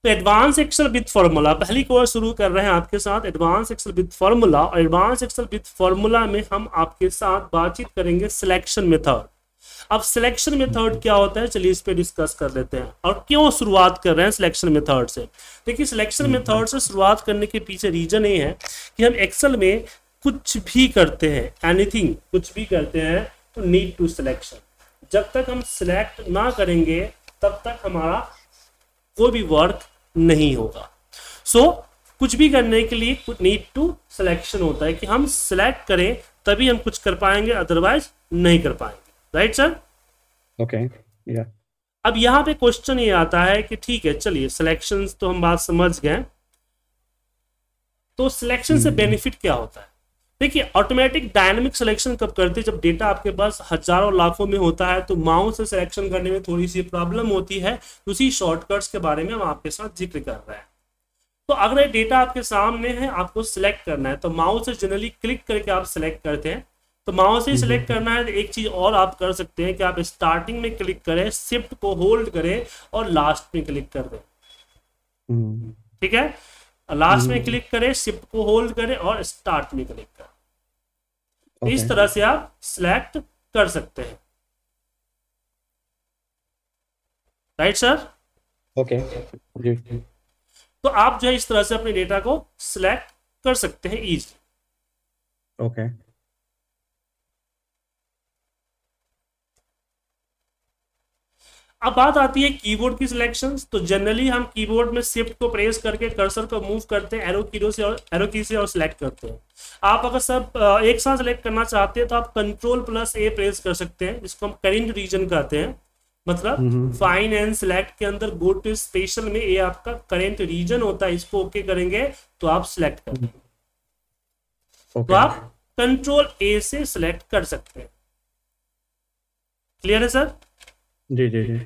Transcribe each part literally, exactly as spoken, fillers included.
तो advance Excel with formula पहली course शुरू कर रहे हैं आपके साथ, एडवांस एक्सेल विद फॉर्मूला। और एडवांस एक्सेल विद फॉर्मूला में हम आपके साथ बातचीत करेंगे सिलेक्शन मेथड। अब सिलेक्शन मेथड क्या होता है, चलिए इस पे डिस्कस कर लेते हैं। और क्यों शुरुआत कर रहे हैं सिलेक्शन मेथड से। देखिए सिलेक्शन मेथड से शुरुआत करने के पीछे रीजन ये है कि हम एक्सेल में कुछ भी करते हैं, एनीथिंग कुछ भी करते हैं तो नीड टू सिलेक्शन। जब तक हम सिलेक्ट ना करेंगे तब तक हमारा कोई भी वर्क नहीं होगा। सो so, कुछ भी करने के लिए नीड टू सिलेक्शन होता है कि हम सिलेक्ट करें तभी हम कुछ कर पाएंगे, अदरवाइज नहीं कर पाएंगे। Right sir? ओके या अब यहां पे क्वेश्चन ये आता है कि ठीक है चलिए सिलेक्शंस तो हम बात समझ गए, तो सिलेक्शन से बेनिफिट क्या होता है। देखिए ऑटोमेटिक डायनामिक सिलेक्शन कब करते हैं, जब डेटा आपके पास हजारों लाखों में होता है तो माउस से सिलेक्शन करने में थोड़ी सी प्रॉब्लम होती है। उसी शॉर्टकट्स के बारे में हम आपके साथ जिक्र कर रहे हैं। तो अगर ये डेटा आपके सामने है, आपको सिलेक्ट करना है तो माउस से जनरली क्लिक करके आप सिलेक्ट करते हैं। तो माउस से ही सिलेक्ट करना है तो एक चीज और आप कर सकते हैं कि आप स्टार्टिंग में क्लिक करें, शिफ्ट को होल्ड करें और लास्ट में क्लिक कर दें। ठीक है, लास्ट में क्लिक करें, शिफ्ट को होल्ड करें और स्टार्ट में क्लिक करें। Okay. इस तरह से आप सिलेक्ट कर सकते हैं। Right sir? ओके जी। तो आप जो है इस तरह से अपने डेटा को सिलेक्ट कर सकते हैं इजीली। ओके अब बात आती है कीबोर्ड की सिलेक्शंस। तो जनरली हम कीबोर्ड में शिफ्ट को प्रेस करके कर्सर को मूव करते हैं एरो की से और एरो की से और सिलेक्ट करते हैं। आप अगर सब एक साथ सिलेक्ट करना चाहते हैं तो आप कंट्रोल प्लस ए प्रेस कर सकते हैं, जिसको हम करेंट रीजन कहते हैं। मतलब फाइन एंड सिलेक्ट के अंदर गो टू स्पेशल में ये आपका करेंट रीजन होता है, इसको ओके करेंगे तो आप सिलेक्ट करेंगे। okay. तो आप कंट्रोल ए से सिलेक्ट कर सकते हैं। क्लियर है सर? जी जी जी।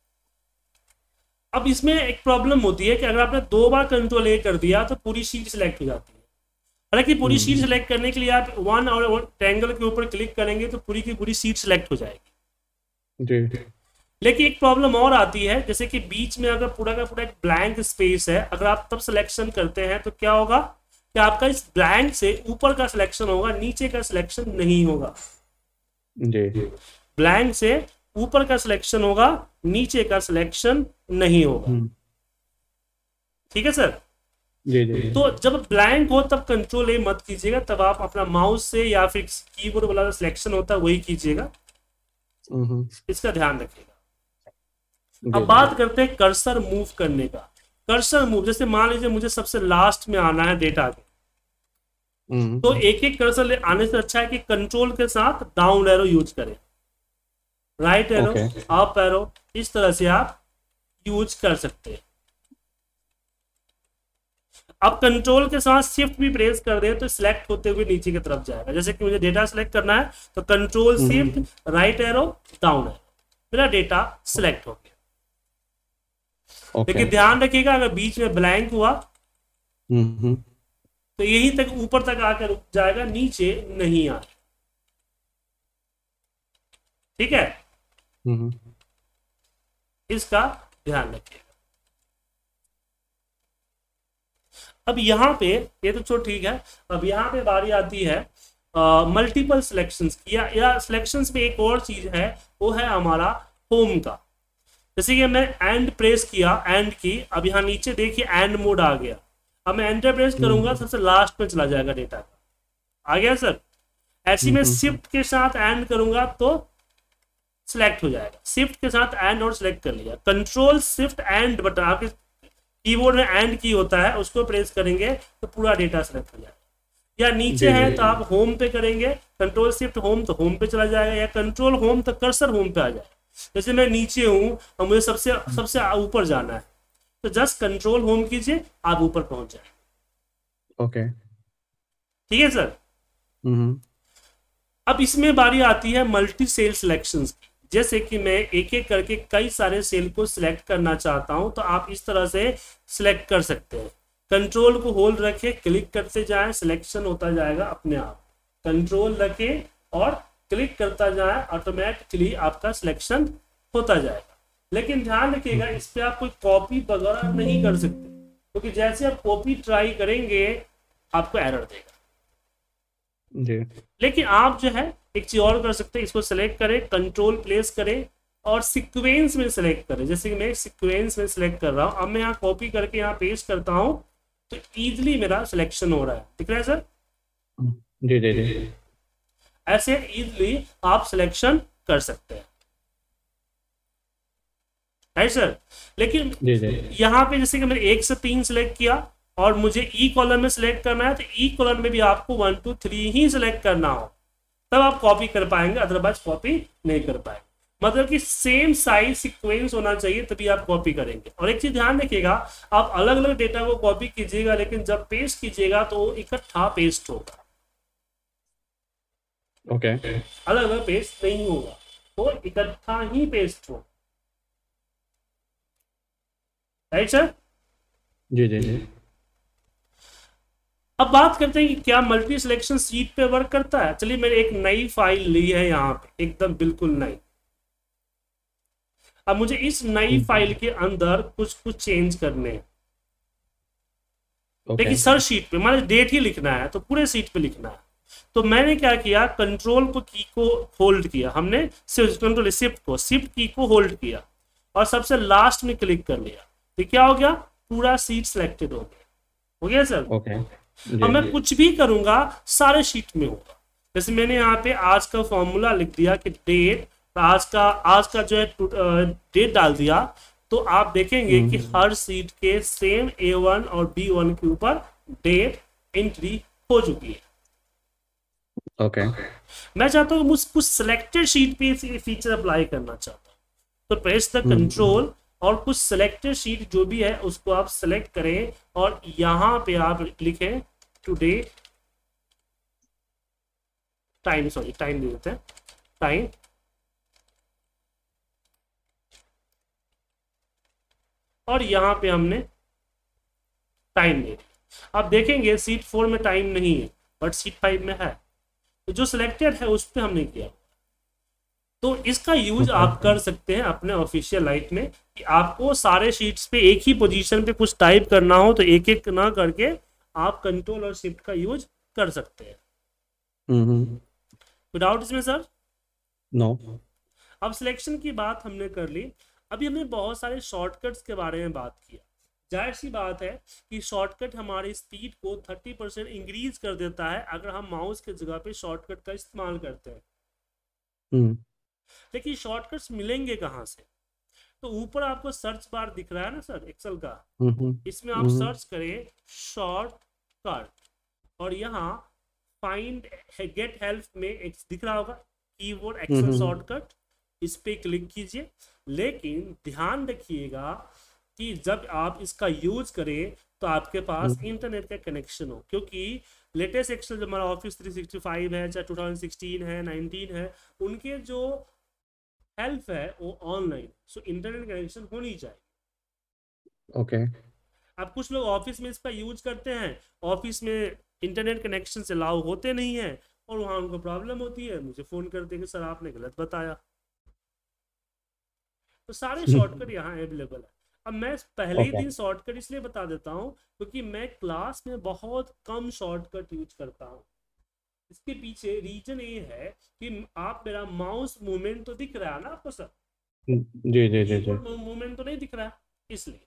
अब इसमें एक प्रॉब्लम होती है कि अगर आपने दो बार कंट्रोल ए कर दिया तो पूरी शीट सिलेक्ट हो जाती है। हालांकि पूरी शीट सिलेक्ट करने के लिए आप वन और वन ट्रायंगल के ऊपर क्लिक करेंगे तो पूरी की पूरी शीट सिलेक्ट हो जाएगी। जी। लेकिन एक प्रॉब्लम और आती है, जैसे कि बीच में अगर पूरा का पूरा एक ब्लैंक स्पेस है, अगर आप तब सिलेक्शन करते हैं तो क्या होगा कि आपका इस ब्लैंक से ऊपर का सिलेक्शन होगा, नीचे का सिलेक्शन नहीं होगा। जी। ब्लैंक से ऊपर का सिलेक्शन होगा, नीचे का सिलेक्शन नहीं होगा। ठीक है सर? जी जी। तो जब ब्लैंक हो तब कंट्रोल ए मत कीजिएगा, तब आप अपना माउस से या फिर कीबोर्ड वाला सिलेक्शन होता है वही कीजिएगा। इसका ध्यान रखिएगा। अब बात करते हैं कर्सर मूव करने का। कर्सर मूव, जैसे मान लीजिए मुझे सबसे लास्ट में आना है डेटा के, तो एक एक कर्सर आने से अच्छा है कि कंट्रोल के साथ डाउन एरो यूज करें, राइट एरो, अप एरो, इस तरह से आप यूज कर सकते हैं। अब कंट्रोल के साथ शिफ्ट भी प्रेस कर दें तो सिलेक्ट होते हुए नीचे की तरफ जाएगा। जैसे कि मुझे डेटा सिलेक्ट करना है तो control shift right arrow down arrow, मेरा डेटा सिलेक्ट हो गया। okay. लेकिन ध्यान रखिएगा अगर बीच में ब्लैंक हुआ तो यहीं तक ऊपर तक आकर रुक जाएगा, नीचे नहीं आए। ठीक है, इसका ध्यान रखिएगा। अब यहाँ पे ये तो चलो ठीक है, अब यहाँ पे बारी आती है मल्टीपल सिलेक्शंस की, या, या सिलेक्शंस में एक और चीज है, वो है हमारा होम का। जैसे कि मैं एंड प्रेस किया, एंड की, अब यहाँ नीचे देखिए एंड मोड आ गया। अब मैं एंटर प्रेस करूंगा सबसे लास्ट में चला जाएगा डेटा का, आ गया सर। ऐसी में शिफ्ट के साथ एंड करूंगा तो सिलेक्ट हो जाएगा, शिफ्ट के साथ एंड और सिलेक्ट कर लिया। कंट्रोल शिफ्ट एंड बटन आपके कीबोर्ड में एंड की होता है, उसको प्रेस करेंगे तो पूरा डेटा सिलेक्ट हो जाएगा। या नीचे है तो आप होम पे करेंगे, कंट्रोल शिफ्ट होम तो होम पे चला जाएगा, या कंट्रोल होम तो कर्सर होम पे आ जाएगा। जैसे मैं नीचे हूं और मुझे सबसे सबसे ऊपर जाना है तो जस्ट कंट्रोल होम कीजिए, आप ऊपर पहुंच जाए। ओके, ठीक है सर। अब इसमें बारी आती है मल्टी सेल सिलेक्शंस की। जैसे कि मैं एक एक करके कई सारे सेल को सिलेक्ट करना चाहता हूं तो आप इस तरह से सिलेक्ट कर सकते हैं। कंट्रोल को होल्ड रखे, क्लिक करते जाएं, सिलेक्शन होता जाएगा अपने आप। कंट्रोल रखे और क्लिक करता जाए, ऑटोमेटिकली आपका सिलेक्शन होता जाएगा। लेकिन ध्यान रखिएगा इस पे आप कोई कॉपी वगैरह नहीं कर सकते, क्योंकि तो जैसे आप कॉपी ट्राई करेंगे आपको एरर देगा। जी लेकिन आप जो है एक चीज और कर सकते हैं, इसको सेलेक्ट करें, कंट्रोल प्लेस करें और सीक्वेंस में सेलेक्ट करें। जैसे कि मैं सीक्वेंस में सेलेक्ट कर रहा हूं, अब मैं यहाँ कॉपी करके यहाँ पेस्ट करता हूं तो इजीली मेरा सिलेक्शन हो रहा है, दिख रहा है सर? जी जी जी ऐसे इजीली आप सिलेक्शन कर सकते हैं, राइट सर? लेकिन जी जी यहाँ पे जैसे कि मैंने एक से तीन सिलेक्ट किया और मुझे ई कॉलम में सिलेक्ट करना है, तो ई कॉलम में भी आपको वन टू थ्री ही सिलेक्ट करना हो तब आप कॉपी कर पाएंगे, अदरवाइज कॉपी नहीं कर पाएंगे। मतलब कि सेम साइज सीक्वेंस होना चाहिए तभी आप कॉपी करेंगे। और एक चीज ध्यान रखिएगा, आप अलग अलग डेटा को कॉपी कीजिएगा लेकिन जब पेस्ट कीजिएगा तो इकट्ठा पेस्ट होगा, ओके अलग अलग पेस्ट नहीं होगा, वो इकट्ठा ही पेस्ट होगा, राइट सर? जी जी जी अब बात करते हैं कि क्या मल्टी सिलेक्शन सीट पे वर्क करता है। चलिए मैंने एक नई फाइल ली है यहाँ पे, एकदम बिल्कुल नई। अब मुझे इस नई फाइल के अंदर कुछ कुछ चेंज करने हैं। ओके देखिए सर शीट पे मान डेट ही लिखना है तो पूरे सीट पे लिखना है, तो मैंने क्या किया, कंट्रोल को की को होल्ड किया, हमने कंट्रोल शिफ्ट को शिफ्ट की को होल्ड किया और सबसे लास्ट में क्लिक कर लिया, तो क्या हो गया, पूरा सीट सिलेक्टेड हो गया। हो गया सर? ओके अब मैं कुछ भी करूंगा सारे शीट में होगा। जैसे मैंने यहाँ पे आज का फॉर्मूला लिख दिया कि डेट, आज का आज का जो है डेट डाल दिया, तो आप देखेंगे कि हर सीट के सेम ए वन और बी वन के ऊपर डेट एंट्री हो चुकी है। ओके मैं चाहता हूँ मुझ कुछ सिलेक्टेड शीट पे फीचर अप्लाई करना चाहता हूँ, तो प्रेस द कंट्रोल और कुछ सिलेक्टेड शीट जो भी है उसको आप सिलेक्ट करें और यहां पे आप लिखें टुडे टाइम, सॉरी टाइम दे देते हैं, टाइम, और यहां पे हमने टाइम दे दिया। आप देखेंगे सीट फोर में टाइम नहीं है बट सीट फाइव में है, तो जो सिलेक्टेड है उस पर हमने किया। तो इसका यूज आप कर सकते हैं अपने ऑफिशियल लाइफ में कि आपको सारे शीट्स पे एक ही पोजीशन पे कुछ टाइप करना हो तो एक एक ना करके आप कंट्रोल और शिफ्ट का यूज कर सकते हैं। कोई डाउट इसमें सर? नो। अब सिलेक्शन की बात हमने कर ली, अभी हमने बहुत सारे शॉर्टकट्स के बारे में बात किया। जाहिर सी बात है कि शॉर्टकट हमारी स्पीड को थर्टी परसेंट इंक्रीज कर देता है अगर हम माउस के जगह पे शॉर्टकट का इस्तेमाल करते हैं। लेकिन शॉर्टकट्स मिलेंगे कहाँ से? तो ऊपर आपको सर्च बार दिख रहा है ना सर एक्सेल का, इसमें आप सर्च करें शॉर्टकट और यहाँ फाइंड गेट हेल्प में एक दिख रहा होगा कीबोर्ड एक्सेल शॉर्टकट, इस पे क्लिक कीजिए। लेकिन ध्यान रखिएगा कि जब आप इसका यूज करें तो आपके पास इंटरनेट का कनेक्शन हो, क्योंकि लेटेस्ट एक्सेल जो हमारा ऑफिस थ्री सिक्सटी फाइव है, चाहे टू थाउजेंड सिक्सटीन है, नाइनटीन है, उनके जो हेल्प है वो ऑनलाइन, सो इंटरनेट कनेक्शन होनी चाहिए। Okay okay. अब कुछ लोग ऑफिस में इसका यूज करते हैं, ऑफिस में इंटरनेट कनेक्शन से अलाउ होते नहीं है और वहां उनको प्रॉब्लम होती है, मुझे फोन करते हैं सर आपने गलत बताया। तो सारे शॉर्टकट यहाँ अवेलेबल है। अब मैं पहले ही okay. दिन शॉर्टकट इसलिए बता देता हूँ क्योंकि मैं क्लास में बहुत कम शॉर्टकट यूज करता हूँ। इसके पीछे रीजन ये है कि आप मेरा माउस मूवमेंट तो दिख रहा है ना आपको सर? जी जी जी जी मूवमेंट तो नहीं दिख रहा है, इसलिए।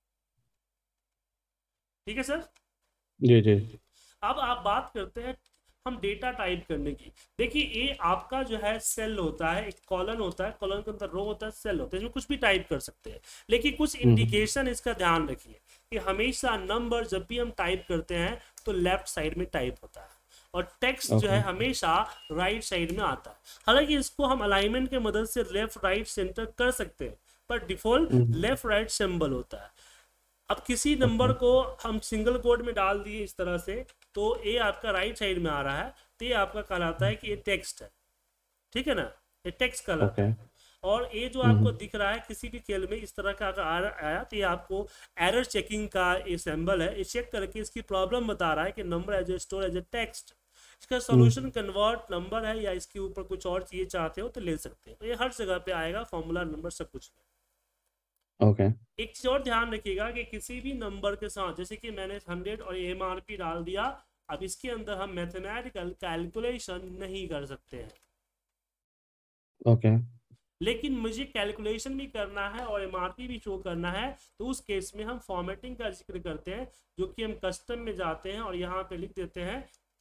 ठीक है सर? जी जी। अब आप बात करते हैं हम डेटा टाइप करने की। देखिए ये आपका जो है सेल होता है, एक कॉलम होता है, कॉलम के अंदर रो होता है, सेल होता है, इसमें कुछ भी टाइप कर सकते हैं। लेकिन कुछ इंडिकेशन इसका ध्यान रखिए कि हमेशा नंबर जब भी हम टाइप करते हैं तो लेफ्ट साइड में टाइप होता है और टेक्स्ट okay. जो है हमेशा राइट साइड में आता है। हालांकि इसको हम अलाइनमेंट के मदद से लेफ्ट राइट सेंटर कर सकते हैं पर डिफॉल्ट लेफ्ट राइट सिंबल होता है। अब किसी नंबर okay. को हम सिंगल कोड में डाल दिए इस तरह से तो ये आपका राइट साइड में आ रहा है, तो ये आपका कहलाता है कि ये टेक्स्ट है। ठीक है ना, ये टेक्स्ट कहलाता है। और ये जो आपको दिख रहा है किसी भी खेल में इस तरह का अगर आया तो ये आपको एरर चेकिंग का ये सिंबल है, ये चेक करके इसकी प्रॉब्लम बता रहा है कि number as a store as a text. इसका सॉल्यूशन कन्वर्ट नंबर है या इसके ऊपर कुछ और चीजें चाहते हो तो ले सकते हो। तो ये हर जगह पे आएगा, फॉर्मूला नंबर सब कुछ में। ओके एक चीज और ध्यान रखिएगा कि किसी भी नंबर के साथ, जैसे कि मैंने हंड्रेड और एम आर पी डाल दिया, अब इसके अंदर हम मैथमेटिकल कैलकुलेशन नहीं कर सकते हैं। ओके लेकिन मुझे कैलकुलेशन भी करना है और एमआरपी भी शो करना है, तो उस केस में हम फॉर्मेटिंग का जिक्र करते हैं, जो कि हम कस्टम में जाते हैं और यहाँ पे लिख देते हैं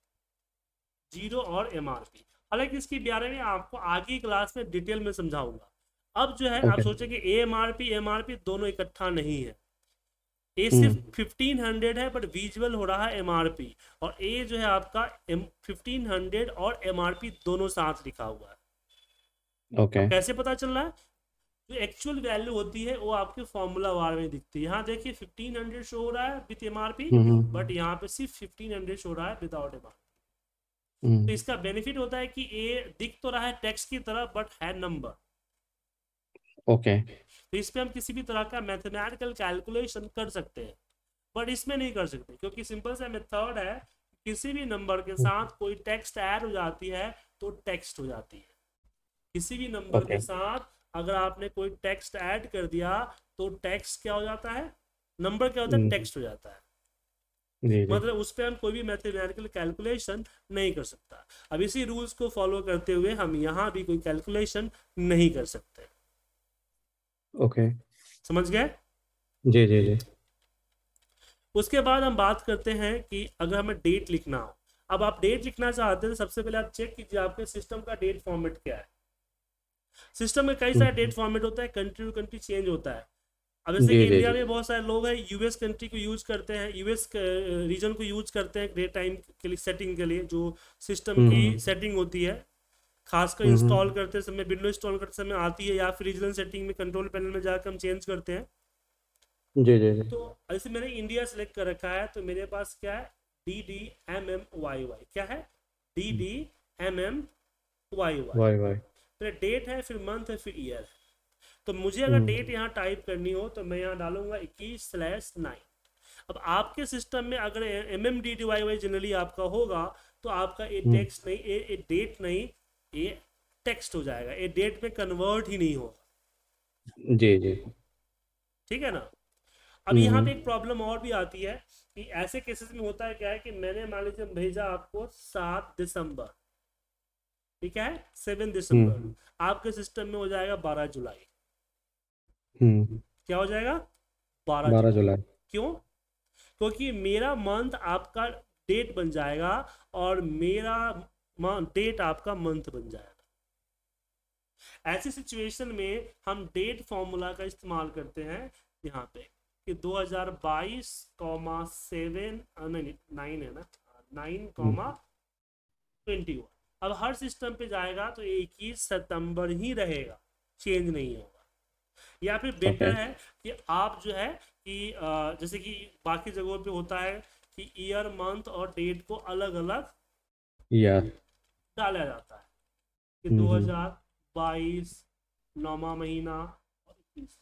जीरो और एमआरपी। हालांकि इसके बारे में आपको आगे क्लास में डिटेल में समझाऊंगा। अब जो है आप ओके सोचें कि M R P M R P दोनों इकट्ठा नहीं है, ए सिर्फ हम्म फिफ्टीन हंड्रेड है बट विजुअल हो रहा है एमआरपी, और ए जो है आपका फिफ्टीन हंड्रेड और एमआरपी दोनों साथ लिखा हुआ है। ओके अब कैसे पता चल रहा है? जो एक्चुअल वैल्यू होती है वो आपके फॉर्मूला बार में दिखती है। यहाँ देखिए फिफ्टीन हंड्रेड शो हो रहा है विथ एमआरपी, हम्म बट यहाँ पे सिर्फ फिफ्टीन हंड्रेड शो रहा है विदाउट एमआरपी। तो हम्म इसका बेनिफिट होता है कि ए दिख तो रहा है टेक्स्ट की तरह बट है नंबर। ओके तो इस पे हम किसी भी तरह का मैथमेटिकल कैलकुलेशन कर सकते हैं, बट इसमें नहीं कर सकते, क्योंकि सिंपल सा मेथड है, किसी भी नंबर के साथ कोई टेक्स्ट ऐड हो जाती है तो टेक्स्ट हो जाती है। किसी भी नंबर के ओके साथ अगर आपने कोई टेक्स्ट ऐड कर दिया तो टेक्स्ट क्या हो जाता है, नंबर क्या होता है, हम्म टेक्स्ट हो जाता है। जी जी मतलब उस पर हम कोई भी मैथमेटिकल कैलकुलेशन नहीं कर सकता। अब इसी रूल्स को फॉलो करते हुए हम यहाँ भी कोई कैलकुलेशन नहीं कर सकते। ओके समझ गए? जी जी जी उसके बाद हम बात करते हैं कि अगर हमें डेट लिखना हो। अब आप डेट लिखना चाहते हैं तो सबसे पहले आप चेक कीजिए आपके सिस्टम का डेट फॉर्मेट क्या है। सिस्टम में कई सारे डेट हम्म, फॉर्मेट होता है, कंट्री टू कंट्री चेंज होता है। अब जैसे कि जी जी इंडिया जी में बहुत सारे लोग हैं यूएस कंट्री को यूज करते हैं, यूएस रीजन को यूज करते हैं डेट टाइम के लिए, सेटिंग के लिए, जो सिस्टम की हम्म सेटिंग होती है, खासकर हम्म इंस्टॉल हम्म, करते समय, विंडो इंस्टॉल करते समय आती है, या फिर रीजनल सेटिंग में कंट्रोल पैनल में जाकर हम चेंज करते हैं। जी जी जी तो ऐसे मैंने इंडिया सेलेक्ट कर रखा है, तो मेरे पास क्या है, D D M M Y Y, क्या है, D D M M Y Y. Y Y फिर डेट है, फिर मंथ है, फिर ईयर है। तो मुझे अगर हम्म डेट यहाँ टाइप करनी हो तो मैं यहाँ डालूंगा इक्कीस स्लैश नाइन। अब आपके सिस्टम में अगर M M D D Y Y generally आपका होगा तो आपका ए हम्म, टेक्स्ट नहीं, ए, ए डेट नहीं, ए टेक्स्ट हो जाएगा, ए डेट में कन्वर्ट ही नहीं होगा। जी जी ठीक है ना? अब यहाँ पे हम्म एक प्रॉब्लम और भी आती है कि ऐसे केसेस में होता है क्या है कि मैंने मान लीजिए भेजा आपको सात दिसंबर, ठीक है, सेवन दिसंबर, हम्म आपके सिस्टम में हो जाएगा बारह जुलाई। हम्म क्या हो जाएगा? बारह बारह जुलाई जुलाई क्यों? क्योंकि मेरा मंथ आपका डेट बन जाएगा और मेरा डेट आपका मंथ बन जाएगा। ऐसी सिचुएशन में हम डेट फॉर्मूला का इस्तेमाल करते हैं यहाँ पे कि दो हज़ार बाईस कॉमा सेवन, नहीं नाइन है ना, nine comma hmm, twenty one. अब हर सिस्टम पे जाएगा तो इक्कीस सितंबर ही रहेगा, चेंज नहीं होगा। या फिर ओके बेटर है कि आप जो है कि अ, जैसे कि बाकी जगहों पे होता है कि ईयर मंथ और डेट को अलग अलग या डाला जाता है कि हम्म हम्म, दो हज़ार बाईस नौवा महीना और इक्कीस।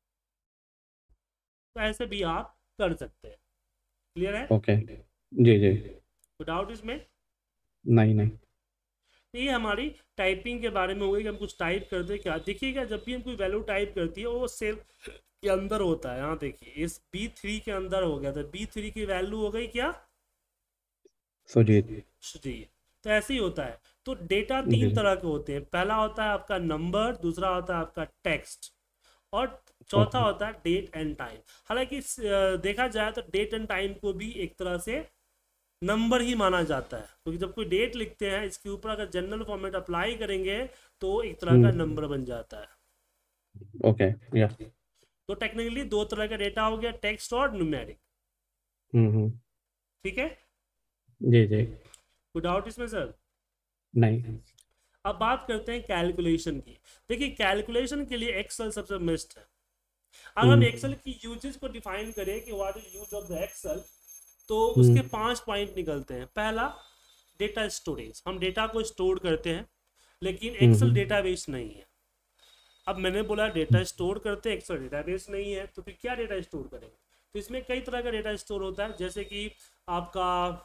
तो ऐसे भी आप कर सकते हैं। क्लियर है? ओके जी जी तो डाउट इसमें? नहीं नहीं तो ये हमारी टाइपिंग के बारे में हो गई कि हम कुछ टाइप करते हैं क्या। देखिएगा जब भी हम कोई वैल्यू टाइप करती है वो सेल के अंदर होता है। यहाँ देखिए इस बी थ्री के अंदर हो गया, तो बी थ्री की वैल्यू हो गई क्या, सुजीत जी। तो ऐसे ही होता है। तो डेटा जी तीन जी तरह के होते हैं, पहला होता है आपका नंबर, दूसरा होता है आपका टेक्स्ट, और चौथा ओके होता है डेट एंड टाइम। हालांकि अ, देखा जाए तो डेट एंड टाइम को भी एक तरह से नंबर ही माना जाता है, क्योंकि जब कोई डेट लिखते हैं इसके ऊपर अगर जनरल फॉर्मेट अप्लाई करेंगे तो एक तरह का हम्म नंबर बन जाता है। ओके या तो टेक्निकली दो तरह का डेटा हो गया, टेक्स्ट और न्यूमेरिक। हम्म हम्म, ठीक है? जी जी कोई डाउट इसमें सर? नहीं अब बात करते हैं कैलकुलेशन की। देखिए कैलकुलेशन के लिए एक्सेल सबसे बेस्ट है। अगर हम हम्म एक्सेल की यूजेस को डिफाइन करें कि what is use of the Excel, तो उसके हम्म पांच पॉइंट निकलते हैं। पहला, डेटा स्टोरेज, हम डेटा को स्टोर करते हैं, लेकिन हम्म एक्सेल हम्म, डेटाबेस नहीं है। अब मैंने बोला डेटा स्टोर करते हैं, एक्सेल डेटाबेस नहीं है, तो फिर क्या डेटा स्टोर करेंगे? तो इसमें कई तरह का डेटा स्टोर होता है, जैसे कि आपका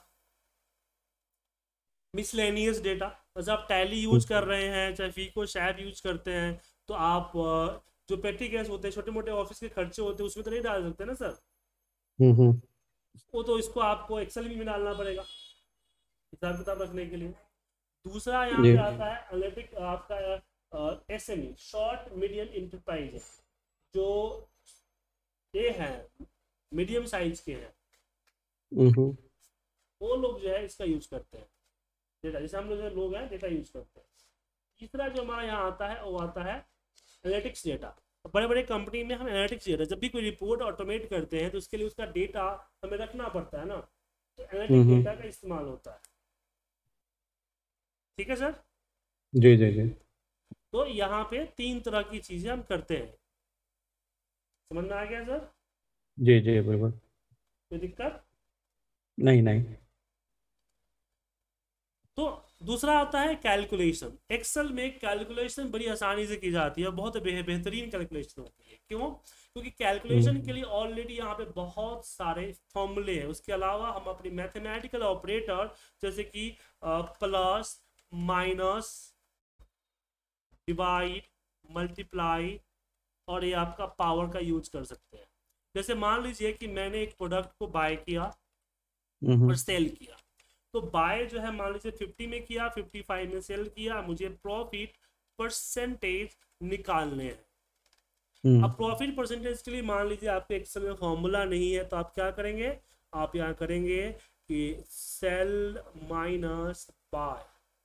मिसलेनियस डेटा, जैसे आप टैली यूज कर हम्म, रहे हैं, चाहे फीको शैप यूज करते हैं, तो आप जो पेटी गैस होते हैं, छोटे मोटे ऑफिस के खर्चे होते हैं, उसमें तो नहीं डाल सकते ना सर। हम्म हम्म वो तो इसको आपको एक्सेल में भी डालना पड़ेगा हिसाब किताब रखने के लिए। दूसरा यहाँ जी पे आता है एनालिटिक आपका S M E, short medium enterprise, जो ये है मीडियम साइज के हैं, हम्म वो लोग जो है इसका यूज करते हैं डेटा, जैसे हम लोग जो लोग हैं डेटा यूज करते हैं। तीसरा जो हमारा यहाँ आता है वो आता है एनालिटिक्स डेटा। बड़े बड़े कंपनी में हम एनालिटिक्स डेटा, जब भी कोई रिपोर्ट ऑटोमेट करते हैं तो उसके लिए उसका डेटा हमें रखना पड़ता है ना, तो एनालिटिक हम्म डेटा का इस्तेमाल होता है। ठीक है सर। जी जी जी तो यहाँ पे तीन तरह की चीजें हम करते हैं, समझ में आ गया सर? जी जी बिल्कुल। कोई दिक्कत? नहीं नहीं। तो दूसरा आता है कैलकुलेशन। एक्सेल में कैलकुलेशन बड़ी आसानी से की जाती है, बहुत बेह, बेहतरीन कैलकुलेशन होती है। क्यों? क्योंकि कैलकुलेशन के हम्म लिए ऑलरेडी यहाँ पे बहुत सारे फॉर्मूले हैं। उसके अलावा हम अपनी मैथमेटिकल ऑपरेटर जैसे कि प्लस, माइनस, डिवाइड, मल्टीप्लाई और ये आपका पावर का यूज कर सकते हैं। जैसे मान लीजिए कि मैंने एक प्रोडक्ट को बाय किया और हम्म सेल किया, तो बाय जो है मान लीजिए फिफ्टी में किया, फिफ्टी फाइव में सेल किया, मुझे प्रॉफिट परसेंटेज निकालने हैं। अब हम्म प्रॉफिट परसेंटेज के लिए मान लीजिए आपके एक्सेल में फॉर्मूला नहीं है, तो आप क्या करेंगे, आप यहाँ करेंगे कि cell minus by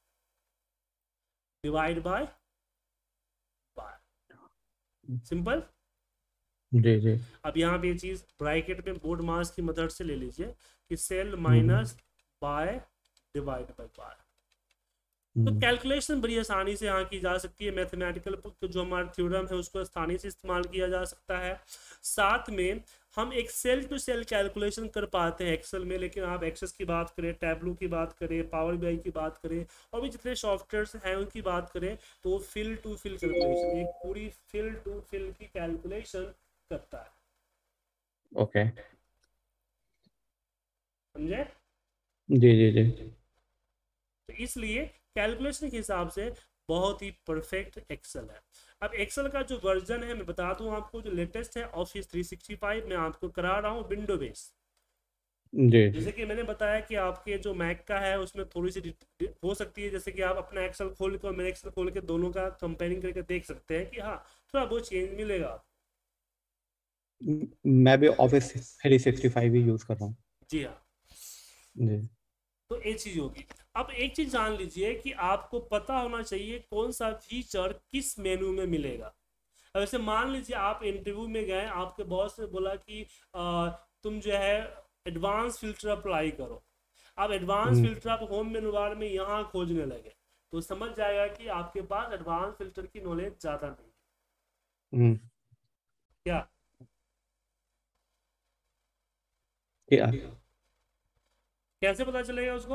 divide by by, simple. जी जी अब यहाँ पे ये चीज ब्रैकेट में बोर्ड मास की मदद से ले लीजिए कि cell hmm minus by divide by by. तो हम्म कैलकुलेशन बड़ी आसानी से यहाँ की जा सकती है। मैथमेटिकल जो हमारा थ्योरम है उसको आसानी से इस्तेमाल किया जा सकता है। साथ में हम एक सेल टू सेल कैलकुलेशन कर पाते हैं एक्सेल में। लेकिन आप एक्सेस की बात करें, टैबलू की बात करें, पावर बीआई की बात करें और भी जितने सॉफ्टवेयर हैं उनकी बात करें, तो फिल टू फिल कैलकुलेशन, एक पूरी फिल टू फिल की कैलकुलेशन करता है। ओके। समझे? जी जी जी तो इसलिए कैलकुलेशन के हिसाब से बहुत ही परफेक्ट एक्सेल है। अब एक्सेल का जो वर्जन है मैं बता दूं आपको, जो लेटेस्ट है ऑफिस थ्री सिक्सटी फाइव, मैं आपको करा रहा हूँ विंडो बेस। जी जैसे कि मैंने बताया कि आपके जो मैक का है उसमें थोड़ी सी हो सकती है, जैसे कि आप अपना एक्सेल खोल के और मेरा एक्सेल खोल के दोनों का कंपेयरिंग करके देख सकते हैं कि हाँ थोड़ा बहुत चेंज मिलेगा। म- मैं भी ऑफिस थ्री सिक्सटी फाइव ही यूज कर रहा हूँ। जी हाँ। जी तो एक चीज होगी। अब एक चीज जान लीजिए कि आपको पता होना चाहिए कौन सा फीचर किस मेनू में मिलेगा। अब जैसे मान लीजिए आप इंटरव्यू में गए, आपके बॉस ने बोला कि आ, तुम जो है एडवांस फिल्टर अप्लाई करो। अब एडवांस हम्म फिल्टर आप होम मेनू बार में यहाँ खोजने लगे, तो समझ जाएगा कि आपके पास एडवांस फिल्टर की नॉलेज ज़्यादा नहीं है। हम्म क्या? क्या कैसे पता चलेगा उसको?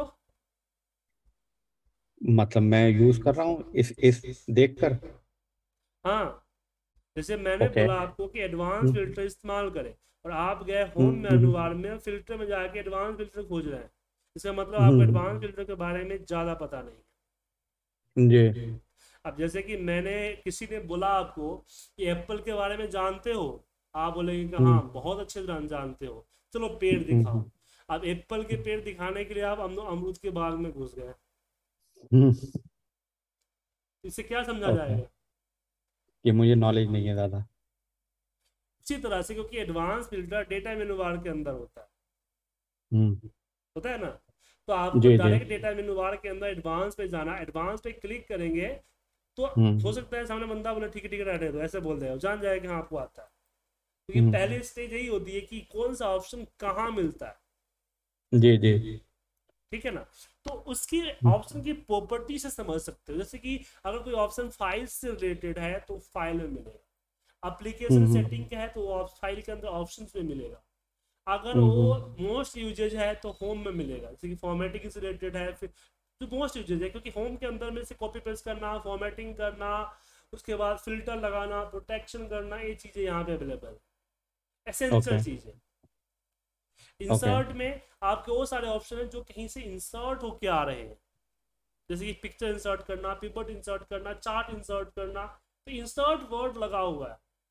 मतलब मैं यूज कर रहा हूँ इस इस देख कर। हाँ, जैसे मैंने ओके। बोला आपको कि एडवांस हम्म फिल्टर इस्तेमाल करें, और आप गए होम मेनू हम्म बार में फिल्टर में जाके एडवांस फिल्टर खोज रहे हैं, इसका मतलब आपको एडवांस हम्म फिल्टर के बारे में ज़्यादा पता नहीं है। जी अब जैसे कि मैंने किसी ने बोला आपको कि एप्पल के बारे में जानते हो, आप बोलेंगे कि हाँ हम्म बहुत अच्छे से जान जानते हो, चलो पेड़ दिखाओ। हम्म अब एप्पल के पेड़ दिखाने के लिए आप अम- अमरूद के बाग में घुस गए, हम्म इससे क्या समझा ओके। जाएगा? ये मुझे नॉलेज नहीं है ज़्यादा। इसी तरह से, क्योंकि advance filter data menu bar के अंदर होता है हम्म होता है ना, तो आपको जी जी डायरेक्ट डेटा मेनू बार के अंदर एडवांस पे जाना, एडवांस पे क्लिक करेंगे तो हो हम्म सकता है सामने बंदा बोले ठीक है ठीक है रहने दो, ऐसे बोल देगा, जान जाएगा कि हाँ आपको आता है। क्योंकि हम्म पहली स्टेज यही होती है कि कौन सा ऑप्शन कहाँ मिलता है। जी जी ठीक है ना? तो उसकी हम्म ऑप्शन की प्रॉपर्टी से समझ सकते हो। जैसे कि अगर कोई ऑप्शन फाइल से रिलेटेड है तो फाइल में मिलेगा, एप्लीकेशन हम्म सेटिंग का है तो वो फाइल के अंदर ऑप्शंस में मिलेगा। अगर हम्म वो हम्म मोस्ट यूजेज है तो होम में मिलेगा, जैसे कि फॉर्मेटिंग से रिलेटेड है, फिर जो मोस्ट यूजेज है, क्योंकि होम के अंदर में से कॉपी पेस्ट करना, फॉर्मेटिंग करना, उसके बाद फिल्टर लगाना, प्रोटेक्शन करना, ये चीज़ें यहाँ पे अवेलेबल है, एसेंशियल ओके चीज़ है। ओके इंसर्ट में आपके वो सारे ऑप्शन हैं जो कहीं से इंसर्ट होके आ रहे हैं, जैसे कि पिक्चर इंसर्ट करना, पिवट इंसर्ट करना, चार्ट इंसर्ट करना, तो इंसर्ट वर्ड लगा हुआ है।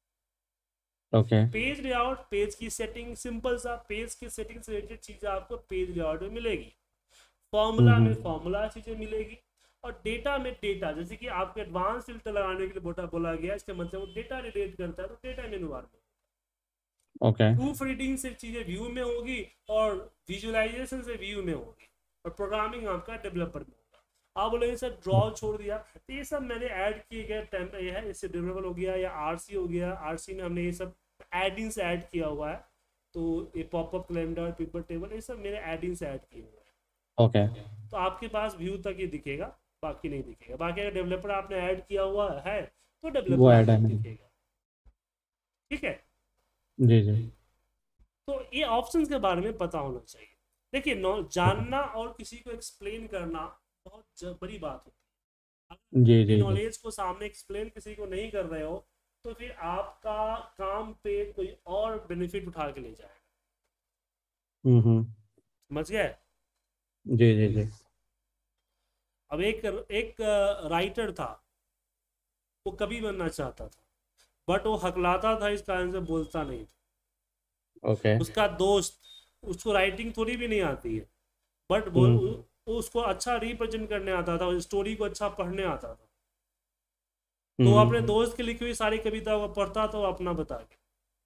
ओके पेज लेआउट, पेज की सेटिंग, सिंपल सा पेज की सेटिंग से रिलेटेड चीजें आपको पेज लेआउट में मिलेगी। फॉर्मूला में हम्म फॉर्मूला चीजें मिलेगी, और डेटा में डेटा, जैसे कि आपको एडवांस फिल्टर लगाने के लिए बोला बोला गया, इसका मतलब वो डेटा रिलेट करता है, तो डेटा मेनू बार में ओके प्रूफ रीडिंग से चीजें व्यू में होगी, और विजुअलाइजेशन से व्यू में होगी, और प्रोग्रामिंग आपका डेवलपर में होगा। आप बोलेंगे सर ड्रॉ छोड़ दिया, तो ये सब मैंने ऐड किए गए टेम्प ये है, इससे डिलीवर हो गया, या आरसी हो गया, आरसी में हमने ये सब एडिंग्स ऐड किया हुआ है। तो ये पॉपअप कैलेंडर, पेपर टेबल, ये सब मेरे एडिंग्स ऐड किए हुए हैं। ओके तो आपके पास व्यू तक ये दिखेगा, बाकी नहीं दिखेगा। बाकी अगर डेवलपर आपने ऐड किया हुआ है तो वो डेवलपर ऐड है आपको नहीं। दिखेगा। ठीक है, जी जी तो ये ऑप्शंस के बारे में पता होना चाहिए। देखिए, नॉ जानना और किसी को एक्सप्लेन करना बहुत ज- बड़ी बात होती है। जी अगर जी जी नॉलेज को सामने एक्सप्लेन किसी को नहीं कर रहे हो, तो फिर आपका काम पे कोई और बेनिफिट उठा के ले जाएगा। हम्म हम्म समझ गए? जी जी जी अब एक एक राइटर था, वो कवि बनना चाहता था, बट वो हकलाता था, इस कारण से बोलता नहीं था। ओके उसका दोस्त, उसको राइटिंग थोड़ी भी नहीं आती है, बट बोल हम्म वो उसको अच्छा रिप्रेजेंट करने आता था, स्टोरी को अच्छा पढ़ने आता था। तो वो अपने हम्म दोस्त की लिखी हुई सारी कविता को पढ़ता था, वो अपना बता के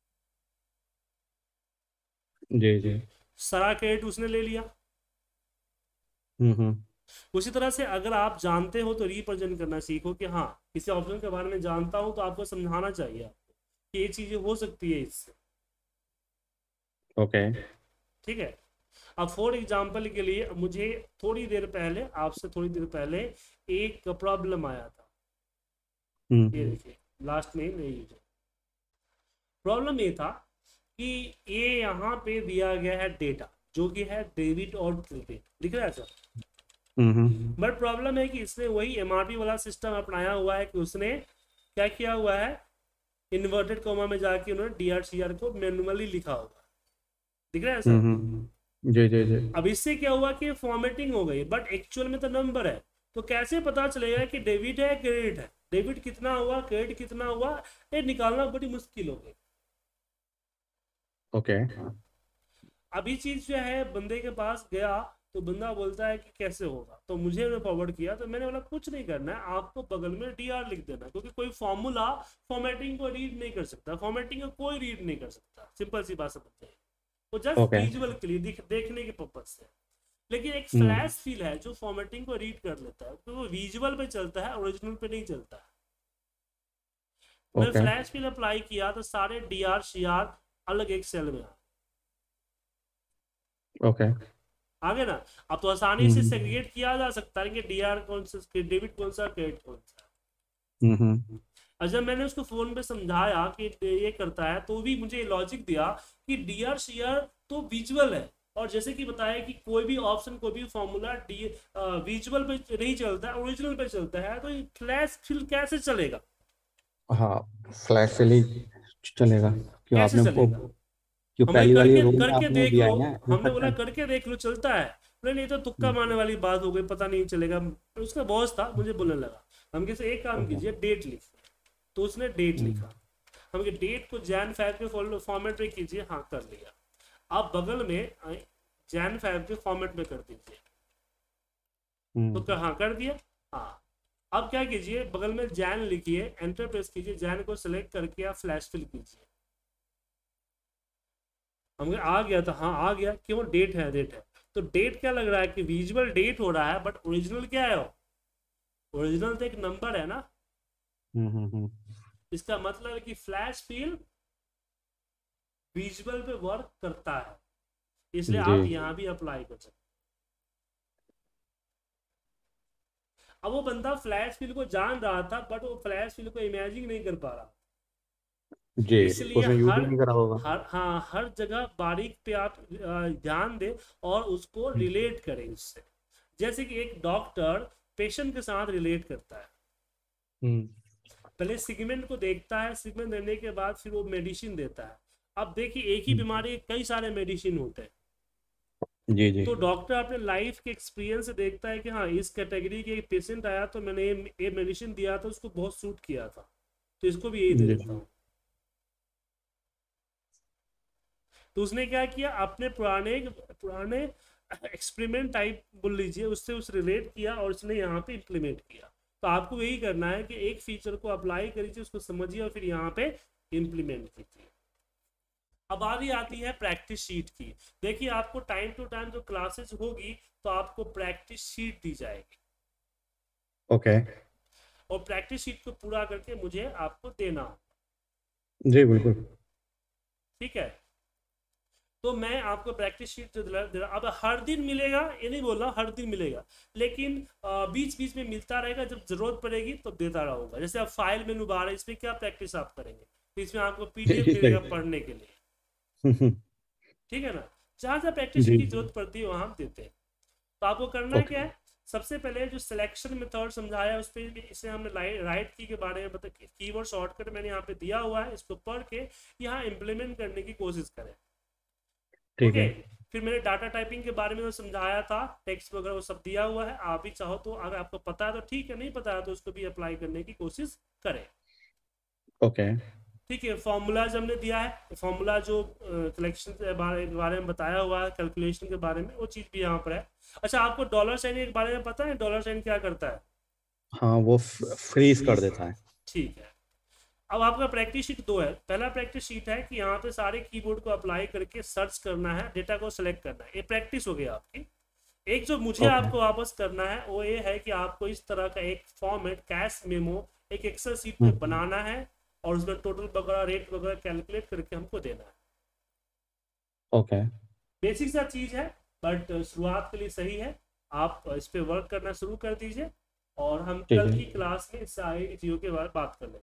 जी जी सारा क्रेडिट उसने ले लिया। हम्म हम्म उसी तरह से अगर आप जानते हो तो रिप्रेजेंट करना सीखो, कि हाँ किसी ऑप्शन के बारे में जानता हूँ तो आपको समझाना चाहिए आपको कि ये चीजें हो सकती है इससे। ओके ठीक है। अब फॉर एग्जाम्पल के लिए, मुझे थोड़ी देर पहले, आपसे थोड़ी देर पहले एक प्रॉब्लम आया था। ये हम्म देखिए लास्ट में नहीं, प्रॉब्लम ये था कि ये यहाँ पे दिया गया है डेटा, जो कि है डेबिट और क्रेडिट, दिख रहा है सर? हम्म बट प्रॉब्लम है कि इसने वही एमआरपी वाला सिस्टम अपनाया हुआ है, कि उसने क्या किया हुआ है, इन्वर्टेड कॉमा में जाके उन्होंने डी आर सी आर को मैनुअली लिखा हुआ है। दिख रहा है सर? हम्म जी जी जी अब इससे क्या हुआ कि फॉर्मेटिंग हो गई, बट एक्चुअल में तो नंबर है। तो कैसे पता चलेगा कि डेबिट है क्रेडिट है, डेबिट कितना हुआ क्रेडिट कितना हुआ, ये निकालना बड़ी मुश्किल हो गई। ओके अभी चीज जो है, बंदे के पास गया तो बंदा बोलता है कि कैसे होगा, तो मुझे ने फॉरवर्ड किया, तो मैंने बोला कुछ नहीं करना है, आपको बगल में डी आर लिख देना, क्योंकि कोई फॉर्मूला फॉर्मेटिंग को रीड नहीं कर सकता, फॉर्मेटिंग को कोई रीड नहीं कर सकता, सिंपल सी बात समझते हैं। वो जस्ट ओके विजुअल के लिए दिख, देखने के पर्पज से। लेकिन एक हम्म फ्लैश फील है जो फॉर्मेटिंग को रीड कर लेता है, तो वो विजुअल पे चलता है, ओरिजिनल पे नहीं चलता है। मैंने ओके फ्लैश फील अप्लाई किया तो सारे डी आर सी आर अलग एक सेल में आ ओके आगे ना। अब तो आसानी से हम्म सेग्रीगेट किया जा सकता है कि डी आर कौन सा, डेबिट कौन सा, क्रेडिट कौन सा। हम्म और जब मैंने उसको फोन पे समझाया कि ये करता है, तो भी मुझे लॉजिक दिया कि डी आर सी आर तो विजुअल है, और जैसे कि बताया कि कोई भी ऑप्शन, कोई भी फॉर्मूला डी विजुअल पे नहीं चलता है, ओरिजिनल पे चलता है, तो फ्लैश फिल कैसे चलेगा? हाँ फ्लैश से ही चलेगा क्यों कैसे आपने वो चलेगा? जो हम भाई पहली वाली करके रोल में करके आपने देख दिया लो, है ना हमने बोला इंस्ट्रक्शन करके देख लो चलता है। बोले नहीं, तो तुक्का मारने वाली बात हो गई, पता नहीं चलेगा। उसका बॉस था, मुझे बोलने लगा हम कैसे एक काम ओके कीजिए, डेट लिख। तो उसने डेट लिखा, हम डेट को जैन फाइव के फॉर्मेट में कीजिए, हाँ कर लिया। आप बगल में जैन फाइव के फॉर्मेट में कर दीजिए, तो कर, हाँ कर दिया। हाँ, अब क्या कीजिए, बगल में जैन लिखिए, एंटर प्रेस कीजिए, जैन को सिलेक्ट करके आप फ्लैश फिल कीजिए। हम आ गया था, हाँ आ गया, क्यों डेट है, डेट है। तो डेट क्या लग रहा है कि विजुअल डेट हो रहा है, बट ओरिजिनल क्या है? ओरिजिनल तो एक नंबर है ना। हम्म इसका मतलब है कि फ्लैश फिल विजुअल पे वर्क करता है, इसलिए जी आप यहाँ भी अप्लाई कर सकते। अब वो बंदा फ्लैश फिल को जान रहा था, बट वो फ्लैश फिल को इमेजिन नहीं कर पा रहा, जी इसलिए उसने यूज ही हर नहीं करा होगा हर हाँ हर जगह बारीक पे आप अ, ध्यान दें और उसको रिलेट करें उससे। जैसे कि एक डॉक्टर पेशेंट के साथ रिलेट करता है, हम्म पहले सिगमेंट को देखता है, सिगमेंट देने के बाद फिर वो मेडिसिन देता है। अब देखिए, एक ही हम्म, बीमारी के कई सारे मेडिसिन होते हैं, जी जी तो डॉक्टर अपने लाइफ के एक्सपीरियंस से देखता है कि हाँ इस कैटेगरी के एक पेशेंट आया, तो मैंने ये ये मेडिसिन दिया था, उसको बहुत सूट किया था, तो इसको भी यही दे जी देता हूँ। तो उसने क्या किया, अपने पुराने पुराने एक्सपेरिमेंट टाइप बोल लीजिए, उससे उस रिलेट किया और उसने यहाँ पे इम्प्लीमेंट किया। तो आपको यही करना है कि एक फीचर को अप्लाई करिए, उसको समझिए और फिर यहाँ पे इम्प्लीमेंट कीजिए। अब बारी आती है प्रैक्टिस शीट की। देखिए आपको टाइम टू टाइम जो क्लासेस होगी तो आपको प्रैक्टिस शीट दी जाएगी। ओके। और प्रैक्टिस शीट को पूरा करके मुझे आपको देना हो। जी बिल्कुल। ठीक है, तो मैं आपको प्रैक्टिस शीट जो दिला दिला अब हर दिन मिलेगा ये नहीं बोल रहा हर दिन मिलेगा, लेकिन बीच बीच में मिलता रहेगा, जब जरूरत पड़ेगी तो देता रहूंगा। जैसे आप फाइल मेनू बार है, इसमें क्या प्रैक्टिस आप करेंगे, तो इसमें आपको पीडीएफ मिलेगा पढ़ने के लिए। ठीक है ना, जहां जहां प्रैक्टिस जी की जरूरत पड़ती है वहां हम देते हैं। तो आपको करना क्या है, सबसे पहले जो सिलेक्शन मेथड समझाया उस पर इसे हमने राइट की के बारे में बता, कीवर्ड शॉर्टकट मैंने यहाँ पे दिया हुआ है, इसको पढ़ के यहाँ इम्प्लीमेंट करने की कोशिश करें। ठीक ओके, है। फिर मैंने डाटा टाइपिंग के बारे में जो समझाया था, टेक्स्ट वगैरह वो सब दिया हुआ है। आप भी चाहो तो, अगर आपको पता है तो ठीक है, नहीं पता है तो उसको भी अप्लाई करने की कोशिश करें। ओके। ठीक है, फॉर्मूलाज हमने दिया है, फॉर्मूला जो कलेक्शन के बारे के बारे में बताया हुआ है, कैलकुलेशन के बारे में, वो चीज़ भी यहाँ पर है। अच्छा, आपको डॉलर साइन के बारे में पता है, डॉलर साइन क्या करता है? हाँ, वो फ्रीज कर देता है। ठीक है, अब आपका प्रैक्टिस शीट दो है। पहला प्रैक्टिस शीट है कि यहाँ पे सारे कीबोर्ड को अप्लाई करके सर्च करना है, डेटा को सिलेक्ट करना है, ये प्रैक्टिस हो गया आपकी। एक जो मुझे ओके। आपको वापस करना है वो ये है कि आपको इस तरह का एक फॉर्मेट कैश मेमो एक एक्सेल शीट में हम्म। बनाना है और उसमें टोटल वगैरह रेट वगैरह कैलकुलेट करके हमको देना है। ओके। बेसिक सा चीज़ है, बट शुरुआत के लिए सही है। आप इस पे वर्क करना शुरू कर दीजिए और हम ठीक कल है। की क्लास में इस सारी चीज़ों के बारे में बात कर लेंगे।